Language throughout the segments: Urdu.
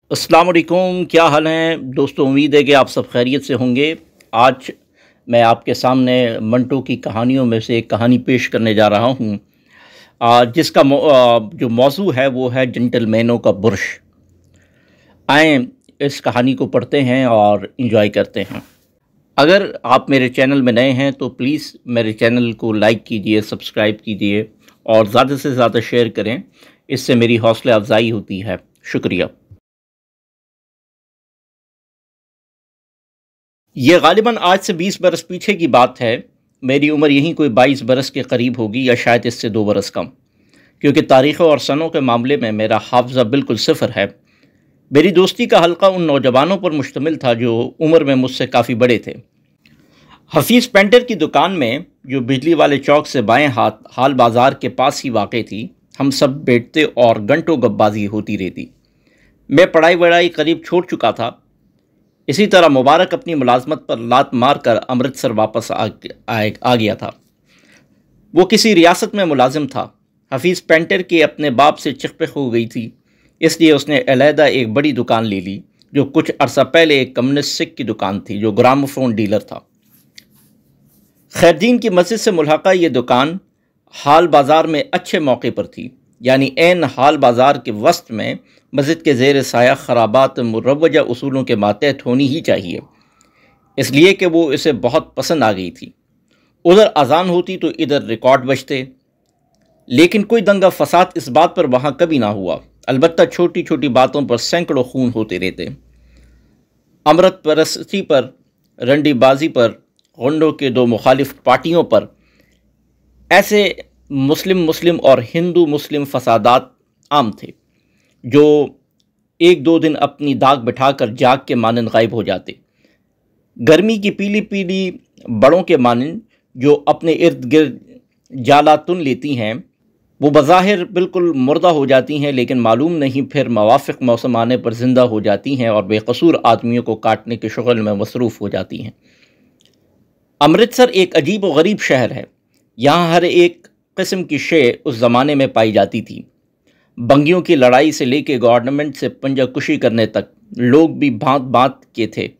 अस्सलाम वालेकुम, क्या हाल हैं दोस्तों। उम्मीद है कि आप सब खैरियत से होंगे। आज मैं आपके सामने मंटो की कहानियों में से एक कहानी पेश करने जा रहा हूं, जिसका जो मौजू है वो है जेंटलमैनो का बुर्श। आएँ इस कहानी को पढ़ते हैं और इन्जॉय करते हैं। अगर आप मेरे चैनल में नए हैं तो प्लीज़ मेरे चैनल को लाइक कीजिए, सब्सक्राइब कीजिए और ज़्यादा से ज़्यादा शेयर करें। इससे मेरी हौसला अफजाई होती है। शुक्रिया। ये गालिबन आज से 20 बरस पीछे की बात है। मेरी उम्र यहीं कोई 22 बरस के करीब होगी या शायद इससे 2 बरस कम, क्योंकि तारीख़ और सनों के मामले में मेरा हाफ़ज़ा बिल्कुल सिफर है। मेरी दोस्ती का हल्का उन नौजवानों पर मुश्तमिल था जो उम्र में मुझसे काफ़ी बड़े थे। हफीज़ पेंटर की दुकान में, जो बिजली वाले चौक से बाएं हाथ हाल बाज़ार के पास ही वाक़ थी, हम सब बैठते और घंटों गप्पाज़ी होती रहती। मैं पढ़ाई वढ़ाई करीब छोड़ चुका था। इसी तरह मुबारक अपनी मुलाजमत पर लात मार कर अमृतसर वापस आ गया था। वो किसी रियासत में मुलाजिम था। हफीज़ पेंटर के अपने बाप से चिकपिक हो गई थी, इसलिए उसने अलहदा एक बड़ी दुकान ले ली, जो कुछ अरसा पहले एक कम्युनिस्ट सिख की दुकान थी, जो ग्रामोफोन डीलर था। खैरदीन की मस्जिद से मुल्हका ये दुकान हाल बाज़ार में अच्छे मौके पर थी, यानी ऐन हाल बाज़ार के वस्त में मस्जिद के ज़ेर साया खराबात मुरवजा उसूलों के मातहत होनी ही चाहिए, इसलिए कि वो इसे बहुत पसंद आ गई थी। उधर अजान होती तो इधर रिकॉर्ड बजते, लेकिन कोई दंगा फसाद इस बात पर वहाँ कभी ना हुआ। अलबत्ता छोटी छोटी बातों पर सैकड़ों खून होते रहते। अमृत परस्ती पर, रंडीबाजी पर, गुंडों के 2 मुखालिफ पार्टियों पर, ऐसे मुस्लिम और हिंदू मुस्लिम फसादात आम थे, जो 1-2 दिन अपनी दाग बिठाकर जाग के मानंद गायब हो जाते। गर्मी की पीली पीली बड़ों के मानंद जो अपने इर्द गिर्द जाला तुन लेती हैं, वो बज़ाहिर बिल्कुल मुर्दा हो जाती हैं, लेकिन मालूम नहीं फिर मवाफ़िक मौसम आने पर ज़िंदा हो जाती हैं और बेकसूर आदमियों को काटने के शुगल में मसरूफ़ हो जाती हैं। अमृतसर एक अजीब व गरीब शहर है। यहाँ हर एक किस्म की शे उस ज़माने में पाई जाती थी। बंगियों की लड़ाई से लेकर गवर्नमेंट से पंजा कुशी करने तक लोग भी भांत भांत के थे।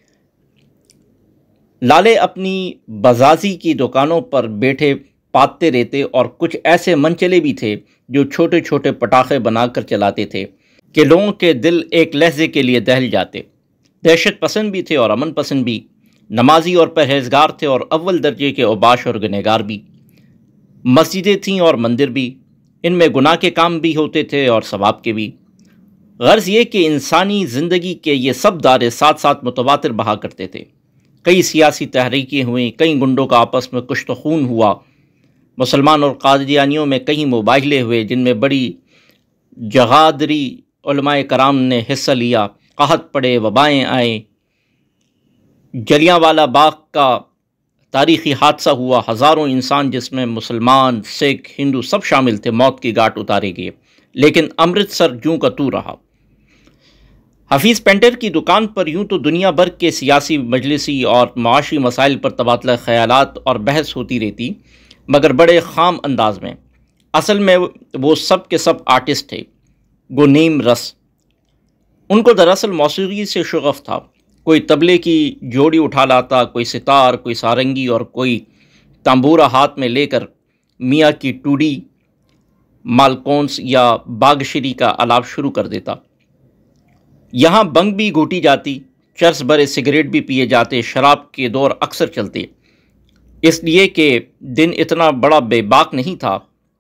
लाले अपनी बजाजी की दुकानों पर बैठे पाते रहते और कुछ ऐसे मनचले भी थे जो छोटे छोटे पटाखे बनाकर चलाते थे कि लोगों के दिल एक लहजे के लिए दहल जाते। दहशत पसंद भी थे और अमन पसंद भी, नमाजी और परहेजगार थे और अव्वल दर्जे के औबाश और गुनहगार भी। मस्जिदें थीं और मंदिर भी, इनमें गुनाह के काम भी होते थे और सवाब के भी। गर्ज़ ये कि इंसानी ज़िंदगी के ये सब दायरे साथ साथ मुतवातिर बहा करते थे। कई सियासी तहरीकें हुई, कई गुंडों का आपस में कुश्त खून हुआ, मुसलमान और कादियानियों में कई मुबाहिले हुए जिनमें बड़ी जगादरी उलमाए कराम ने हिस्सा लिया। कहत पड़े, वबाएँ आए, जलियांवाला बाग का तारीख़ी हादसा हुआ। हज़ारों इंसान, जिसमें मुसलमान, सिख, हिंदू सब शामिल थे, मौत की घाट उतारे गए, लेकिन अमृतसर जूं का तू रहा। हफीज़ पेंटर की दुकान पर यूं तो दुनिया भर के सियासी, मजलिसी और माशी मसाइल पर तबादला ख़यालात और बहस होती रहती, मगर बड़े ख़ाम अंदाज में। असल में वो सब के सब आर्टिस्ट थे, गो नीम रस। उनको दरअसल मौसीकी से शुगफ़ था। कोई तबले की जोड़ी उठा लाता, कोई सितार, कोई सारंगी और कोई तंबूरा हाथ में लेकर मियाँ की टूडी, मालकोंस या बागशरी का आलाप शुरू कर देता। यहाँ बंग भी घोटी जाती, चर्स भरे सिगरेट भी पिए जाते, शराब के दौर अक्सर चलते, इसलिए कि दिन इतना बड़ा बेबाक नहीं था।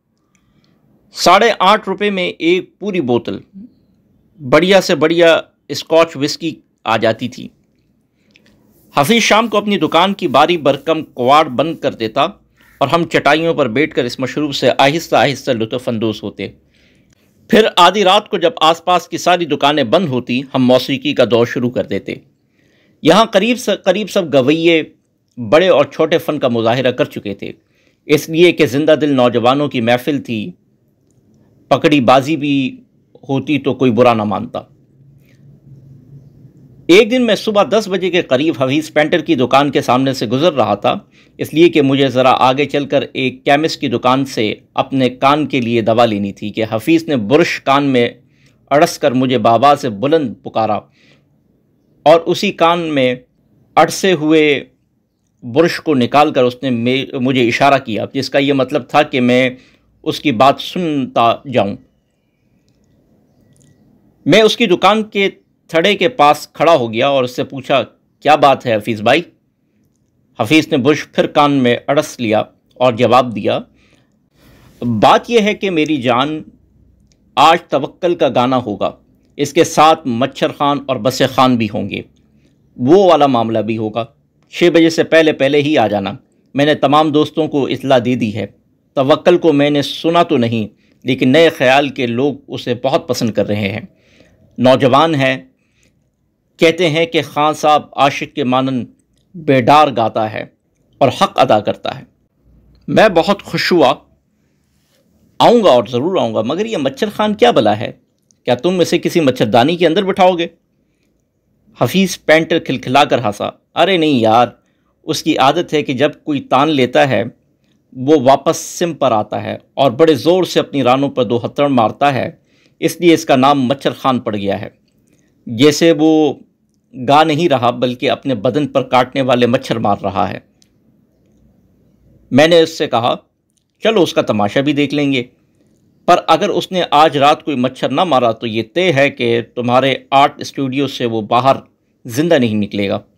8.5 रुपये में एक पूरी बोतल बढ़िया से बढ़िया स्कॉच विस्की आ जाती थी। हफीज़ शाम को अपनी दुकान की बारी बरकम कवाड़ बंद कर देता और हम चटाइयों पर बैठकर इस मशरूब से आहिस्ता आहिस्ता लुत्फ़अंदोज़ होते। फिर आधी रात को जब आसपास की सारी दुकानें बंद होती, हम मौसीकी का दौर शुरू कर देते। यहाँ करीब सब गवैये बड़े और छोटे फ़न का मुजाहिरा कर चुके थे, इसलिए कि जिंदा दिल नौजवानों की महफिल थी। पकड़ी बाजी भी होती तो कोई बुरा ना मानता। एक दिन मैं सुबह 10 बजे के करीब हफीज़ पेंटर की दुकान के सामने से गुजर रहा था, इसलिए कि मुझे ज़रा आगे चलकर एक केमिस्ट की दुकान से अपने कान के लिए दवा लेनी थी कि हफीज़ ने बुरश कान में اڑس کر مجھے بابا سے بلند پکارا اور اسی کان میں اڑسے ہوئے برش کو نکال کر اس نے مجھے اشارہ کیا، جس کا یہ مطلب تھا کہ میں اس کی بات سنتا جاؤں۔ میں اس کی دکان کے تھڑے کے پاس کھڑا ہو گیا اور اس سے پوچھا، کیا بات ہے حفیظ بھائی؟ حفیظ نے برش پھر کان میں اڑس لیا اور جواب دیا، بات یہ ہے کہ میری جان، آج توکل کا گانا ہوگا، اس کے ساتھ مچھر خان اور بس خان بھی ہوں گے، وہ والا معاملہ بھی ہوگا۔ 6 بجے سے پہلے ہی آ جانا۔ میں نے تمام دوستوں کو اطلاع دے دی ہے۔ توکل کو میں نے سنا تو نہیں، لیکن نئے خیال کے لوگ اسے بہت پسند کر رہے ہیں۔ نوجوان ہے، کہتے ہیں کہ خان صاحب عاشق کے مانند بیدار گاتا ہے اور حق ادا کرتا ہے۔ میں بہت خوش ہوا، آؤں گا اور ضرور آؤں گا، مگر یہ مچھر خان کیا بلا ہے؟ کیا تم اسے کسی مچھردانی کے اندر بٹھاؤ گے؟ حفیظ پینٹر کھلکھلا کر ہنسا، ارے نہیں یار، اس کی عادت ہے کہ جب کوئی تان لیتا ہے وہ واپس سم پر آتا ہے اور بڑے زور سے اپنی رانوں پر 2 ہتھڑ مارتا ہے، اس لیے اس کا نام مچھر خان پڑ گیا ہے۔ جیسے وہ گا نہیں رہا بلکہ اپنے بدن پر کاٹنے والے مچھر مار رہا ہے۔ میں نے اس سے کہا، چلو اس کا تماشا بھی دیکھ لیں گے، پر اگر اس نے آج رات کوئی مچھر نہ مارا تو یہ طے ہے کہ تمہارے آرٹ اسٹوڈیو سے وہ باہر زندہ نہیں نکلے گا۔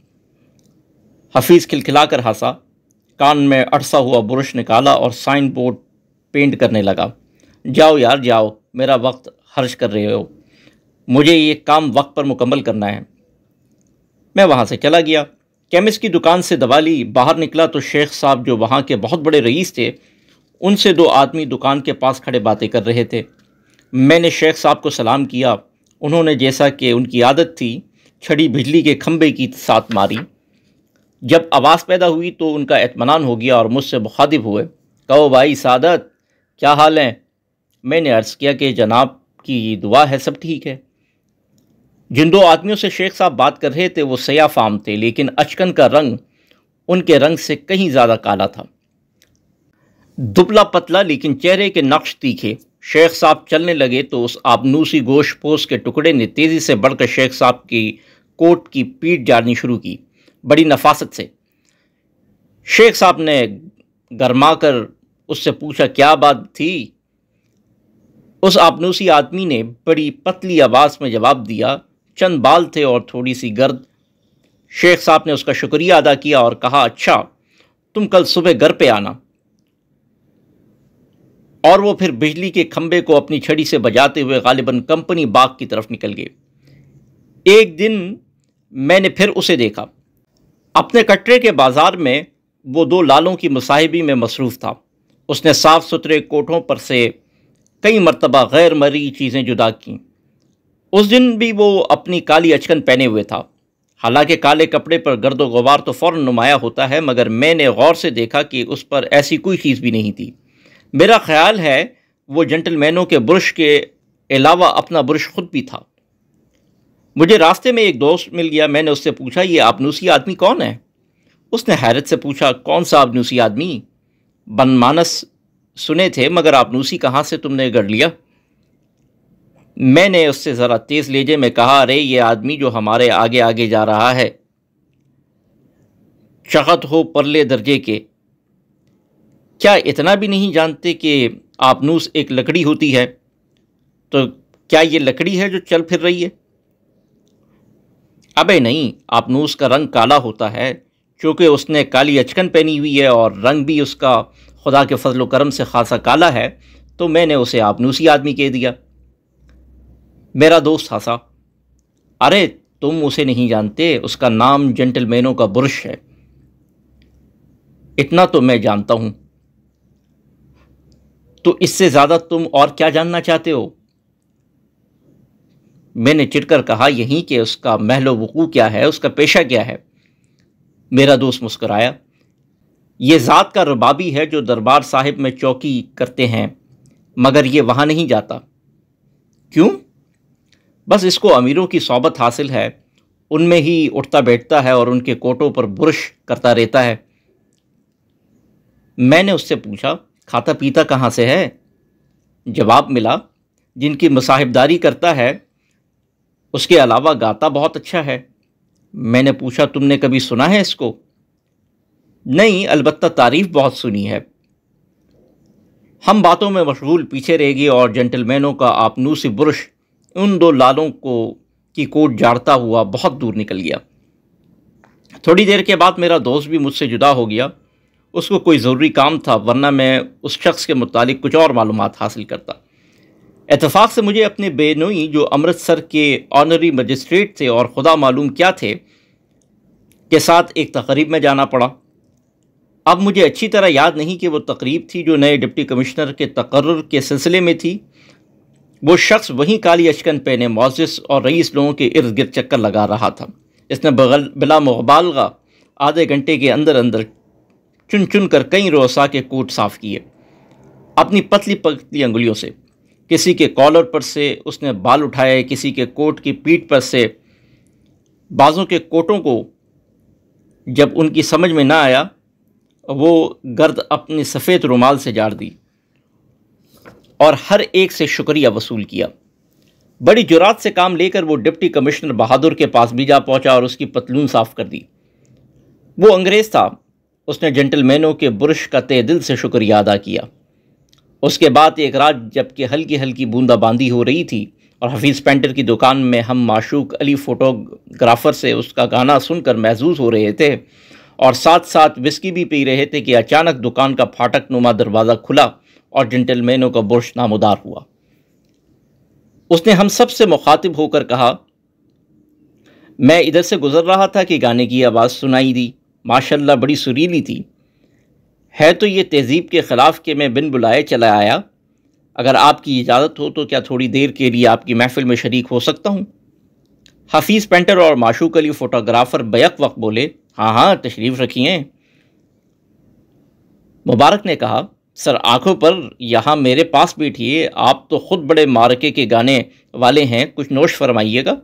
حفیظ کھلکھلا کر ہنسا، کان میں اڑسا ہوا برش نکالا اور سائن بورڈ پینٹ کرنے لگا۔ جاؤ یار جاؤ، میرا وقت خرچ کر رہے ہو، مجھے یہ کام وقت پر مکمل کرنا ہے۔ میں وہاں سے چلا گیا۔ کیمسٹ کی دکان سے دوا لی، باہر نکلا تو شیخ صاحب جو وہاں کے بہت بڑے رئیس تھے، ان سے 2 آدمی دکان کے پاس کھڑے باتیں کر رہے تھے۔ میں نے شیخ صاحب کو سلام کیا۔ انہوں نے جیسا کہ ان کی عادت تھی چھڑی بجلی کے کھمبے کی ساتھ ماری۔ جب آواز پیدا ہوئی تو ان کا اطمینان ہو گیا اور مجھ سے مخاطب ہوئے، کہو بھائی سعادت، کیا حال ہیں؟ میں نے عرض کیا کہ جناب کی دعا ہے، سب ٹھیک ہے۔ جن 2 آدمیوں سے شیخ صاحب بات کر رہے تھے وہ سیاہ فام تھے، لیکن اچکن کا رنگ ان کے رنگ سے کہیں زیادہ کالا تھا۔ دبلا پتلا لیکن چہرے کے نقش تیکھے۔ شیخ صاحب چلنے لگے تو اس آبنوسی گوشت پوش کے ٹکڑے نے تیزی سے بڑھ کر شیخ صاحب کی کوٹ کی پیٹ جاڑنی شروع کی، بڑی نفاست سے۔ شیخ صاحب نے گرما کر اس سے پوچھا، کیا بات تھی؟ اس آبنوسی آدمی نے بڑی پتلی آواز میں جواب دیا، چند بال تھے اور تھوڑی سی گرد۔ شیخ صاحب نے اس کا شکریہ ادا کیا اور کہا، اچھا تم کل صبح گھر پہ آنا۔ اور وہ پھر بجلی کے کھمبے کو اپنی چھڑی سے بجاتے ہوئے غالباً کمپنی باغ کی طرف نکل گئے۔ ایک دن میں نے پھر اسے دیکھا۔ اپنے کٹرے کے بازار میں وہ 2 لالوں کی مصاحبی میں مصروف تھا۔ اس نے صاف ستھرے کوٹھوں پر سے کئی مرتبہ غیر مرئی چیزیں جدا کیں۔ اس دن بھی وہ اپنی کالی اچکن پہنے ہوئے تھا۔ حالانکہ کالے کپڑے پر گرد و غبار تو فوراً نمایاں ہوتا ہے، مگر میں نے غور سے دیکھا کہ اس پر ایسی کوئی چیز بھی نہیں تھی۔ میرا خیال ہے وہ جنٹلمینو کے برش کے علاوہ اپنا برش خود بھی تھا۔ مجھے راستے میں ایک دوست مل گیا۔ میں نے اس سے پوچھا، یہ آبنوسی آدمی کون ہے؟ اس نے حیرت سے پوچھا، کون سا آبنوسی آدمی؟ بن مانس سنے تھے، مگر آبنوسی کہاں سے تم نے گڑھ لیا؟ میں نے اس سے ذرا تیز لہجے میں کہا، ارے یہ آدمی جو ہمارے آگے آگے جا رہا ہے، چغت ہو پرلے درجے کے، کیا اتنا بھی نہیں جانتے کہ آبنوس ایک لکڑی ہوتی ہے؟ تو کیا یہ لکڑی ہے جو چل پھر رہی ہے؟ ابے نہیں، آبنوس کا رنگ کالا ہوتا ہے، چونکہ اس نے کالی اچکن پہنی ہوئی ہے اور رنگ بھی اس کا خدا کے فضل و کرم سے خاصا کالا ہے، تو میں نے اسے آبنوسی آدمی کہہ دیا۔ میرا دوست ہنسا، ارے تم اسے نہیں جانتے، اس کا نام جنٹلمینو کا برش ہے۔ اتنا تو میں جانتا ہوں۔ تو اس سے زیادہ تم اور کیا جاننا چاہتے ہو؟ میں نے چڑھ کر کہا، یہی کہ اس کا محل و وقوع کیا ہے، اس کا پیشہ کیا ہے۔ میرا دوست مسکرایا، یہ ذات کا ربابی ہے جو دربار صاحب میں چوکی کرتے ہیں، مگر یہ وہاں نہیں جاتا۔ کیوں؟ بس اس کو امیروں کی صحبت حاصل ہے، ان میں ہی اٹھتا بیٹھتا ہے اور ان کے کوٹوں پر برش کرتا رہتا ہے۔ میں نے اس سے پوچھا، کھاتا پیتا کہاں سے ہے؟ جواب ملا، جن کی مصاحبداری کرتا ہے اس کے علاوہ گاتا بہت اچھا ہے۔ میں نے پوچھا تم نے کبھی سنا ہے اس کو؟ نہیں، البتہ تعریف بہت سنی ہے۔ ہم باتوں میں مشغول پیچھے رہ گئے اور جینٹلمینوں کا آپنوسی برش ان دو لالوں کی کوٹ جاڑتا ہوا بہت دور نکل گیا۔ تھوڑی دیر کے بعد میرا دوست بھی مجھ سے جدا ہو گیا۔ اس کو کوئی ضروری کام تھا، ورنہ میں اس شخص کے متعلق کچھ اور معلومات حاصل کرتا۔ اتفاق سے مجھے اپنے بے نوئی جو امرتسر کے آنری مجسٹریٹ تھے اور خدا معلوم کیا تھے کے ساتھ ایک تقریب میں جانا پڑا۔ اب مجھے اچھی طرح یاد نہیں کہ وہ تقریب تھی جو نئے ڈپٹی کمشنر کے تقرر کے سلسلے میں تھی۔ وہ شخص وہیں کالی اشکن پہنے معزز اور رئیس لوگوں کے ارد گرد چکر لگا رہا تھا۔ اس نے بلا مبالغہ آدھے گھنٹے کے اندر اندر چن چن کر کئی رؤساء کے کوٹ صاف کیے اپنی پتلی پتلی انگلیوں سے۔ کسی کے کالر پر سے اس نے بال اٹھائے، کسی کے کوٹ کی پیٹھ پر سے۔ بعضوں کے کوٹوں کو جب ان کی سمجھ میں نہ آیا، وہ گرد اپنی سفید رومال سے جاڑ دی اور ہر ایک سے شکریہ وصول کیا۔ بڑی جرات سے کام لے کر وہ ڈپٹی کمشنر بہادر کے پاس بھی جا پہنچا اور اس کی پتلون صاف کر دی۔ وہ انگریز تھا۔ اس نے جینٹلمینوں کے برش کا تہ دل سے شکریہ ادا کیا۔ اس کے بعد ایک رات جب کہ ہلکی ہلکی بوندا باندی ہو رہی تھی اور حفیظ پینٹر کی دکان میں ہم معشوق علی فوٹوگرافر سے اس کا گانا سن کر محظوظ ہو رہے تھے اور ساتھ ساتھ وسکی بھی پی رہے تھے کہ اچانک دکان کا پھاٹک نما دروازہ کھلا اور جینٹلمینوں کا برش نامودار ہوا۔ اس نے ہم سب سے مخاطب ہو کر کہا، میں ادھر سے گزر رہا تھا کہ گانے کی آواز سنائی دی۔ ماشاءاللہ بڑی سریلی تھی۔ ہے تو یہ تہذیب کے خلاف کہ میں بن بلائے چلا آیا۔ اگر آپ کی اجازت ہو تو کیا تھوڑی دیر کے لیے آپ کی محفل میں شریک ہو سکتا ہوں؟ حفیظ پینٹر اور معشوق علی فوٹوگرافر بیک وقت بولے، ہاں ہاں تشریف رکھیے۔ مبارک نے کہا، سر آنکھوں پر یہاں میرے پاس بیٹھیے، آپ تو خود بڑے مارکے کے گانے والے ہیں، کچھ نوش فرمائیے گا۔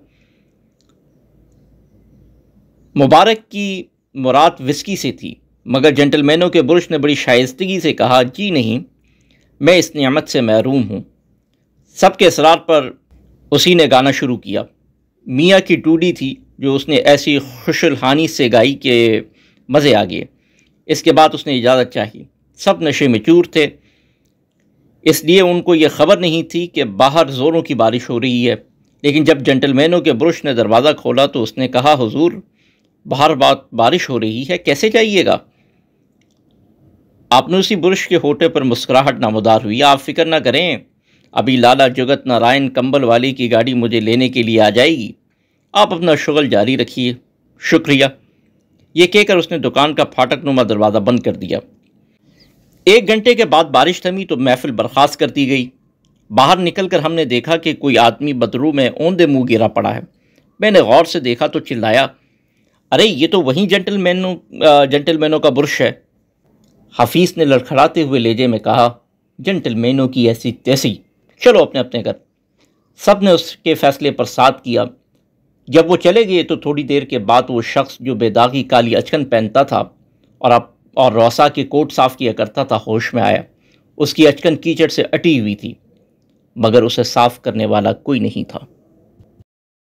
مبارک کی مراد وسکی سے تھی، مگر جینٹلمینوں کے برش نے بڑی شائستگی سے کہا، جی نہیں، میں اس نعمت سے محروم ہوں۔ سب کے اصرار پر اسی نے گانا شروع کیا۔ میاں کی ٹوڈی تھی جو اس نے ایسی خوشلحانی سے گائی کہ مزے آ گئے۔ اس کے بعد اس نے اجازت چاہی۔ سب نشے میں چور تھے، اس لیے ان کو یہ خبر نہیں تھی کہ باہر زوروں کی بارش ہو رہی ہے۔ لیکن جب جینٹلمینوں کے برش نے دروازہ کھولا تو اس نے کہا، حضور باہر بارش ہو رہی ہے، کیسے جائیے گا؟ آپ نے اسی برش کے ہوٹے پر مسکراہٹ نامودار ہوئی۔ آپ فکر نہ کریں، ابھی لالا جگت نارائن کمبل والی کی گاڑی مجھے لینے کے لیے آ جائے گی، آپ اپنا شغل جاری رکھیے، شکریہ۔ یہ کہہ کر اس نے دکان کا پھاٹک نما دروازہ بند کر دیا۔ 1 گھنٹے کے بعد بارش تھمی تو محفل برخاست کر دی گئی۔ باہر نکل کر ہم نے دیکھا کہ کوئی آدمی بدرو میں اوندے منہ گرا پڑا ہے۔ میں نے غور سے دیکھا تو چلایا، ارے یہ تو وہیں جینٹلمینوں کا برش ہے۔ حفیظ نے لڑکھڑاتے ہوئے لہجے میں کہا، جینٹلمینوں کی ایسی تیسی، چلو اپنے اپنے گھر۔ سب نے اس کے فیصلے پر ساتھ کیا۔ جب وہ چلے گئے تو تھوڑی دیر کے بعد وہ شخص جو بے داغی کالی اچکن پہنتا تھا اور روسا کے کوٹ صاف کیا کرتا تھا ہوش میں آیا۔ اس کی اچکن کیچڑ سے اٹی ہوئی تھی، مگر اسے صاف کرنے والا کوئی نہیں تھا۔